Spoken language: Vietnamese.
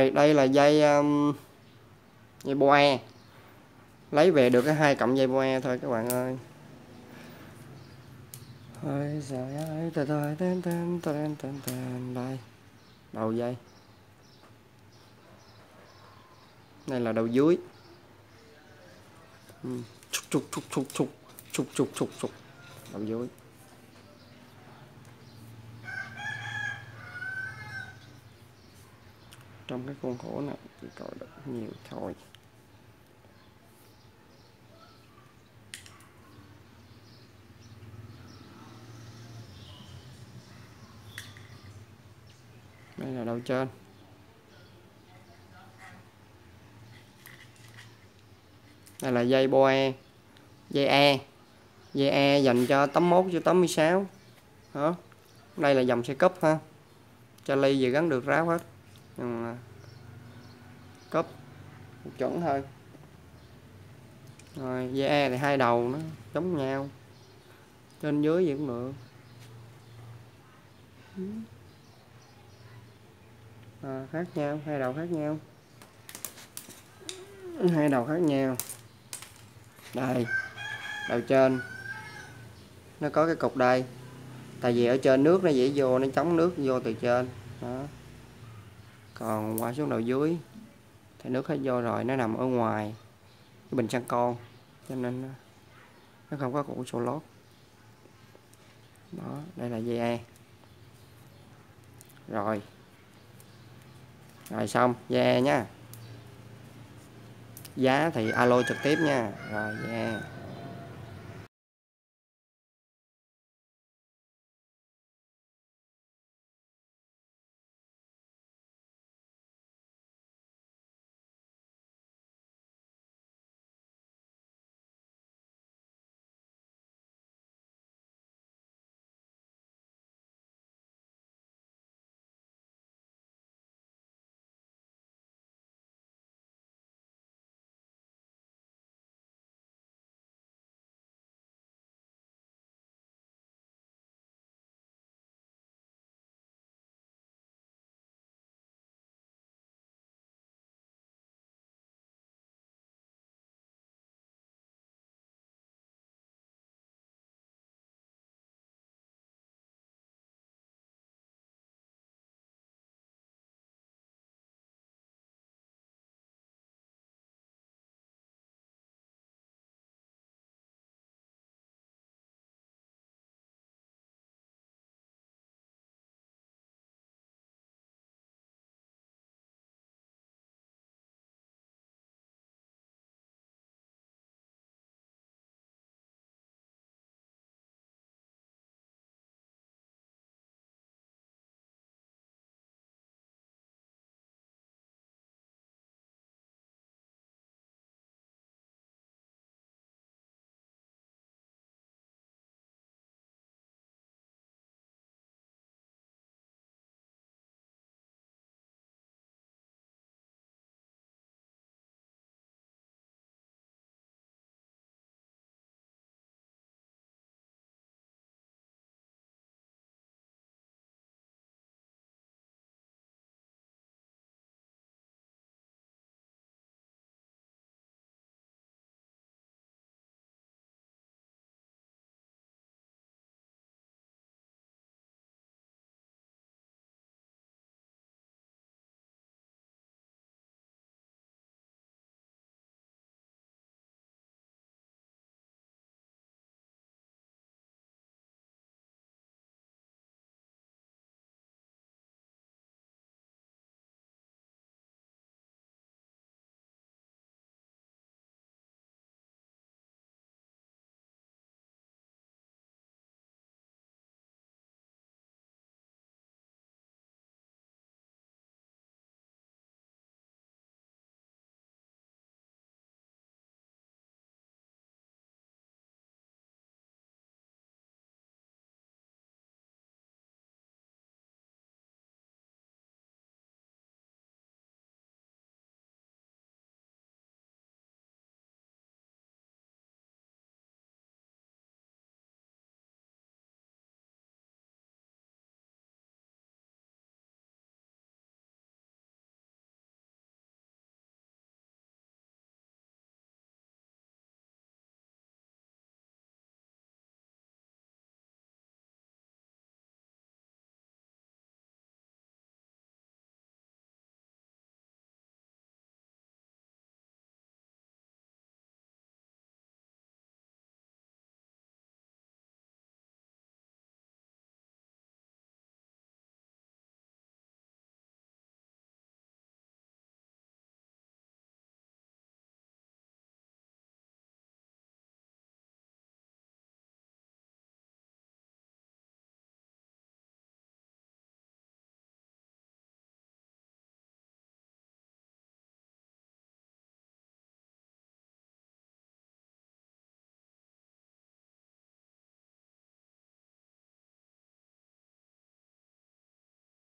Rồi đây là dây boe, lấy về được cái 2 cọng dây boe thôi các bạn ơi. Ôi trời ơi, đây đầu dây, đây là đầu dưới. Chúc chúc chúc chúc chúc chúc chúc chúc chúc đầu dưới. Trong cái khuôn khổ này chỉ có được nhiều thôi. Đây là đầu trên. Đây là dây boe, dây E dành cho 81 cho 86 đó. Đây là dòng xe cúp ha, cho ly gì gắn được ráo hết, nhưng cúp chuẩn thôi. Rồi dây E thì 2 đầu nó giống nhau, trên dưới gì cũng được. Khác nhau, 2 đầu khác nhau, 2 đầu khác nhau. Đây đầu trên nó có cái cục đây, tại vì ở trên nước nó dễ vô, nó chống nước vô từ trên đó. Còn qua xuống đầu dưới thì nước hết vô rồi, nó nằm ở ngoài cái bình xăng con, cho nên nó không có củ sổ lót đó. Đây là dây E. Rồi xong dây E nhá. Giá thì alo trực tiếp nha. Rồi dây E.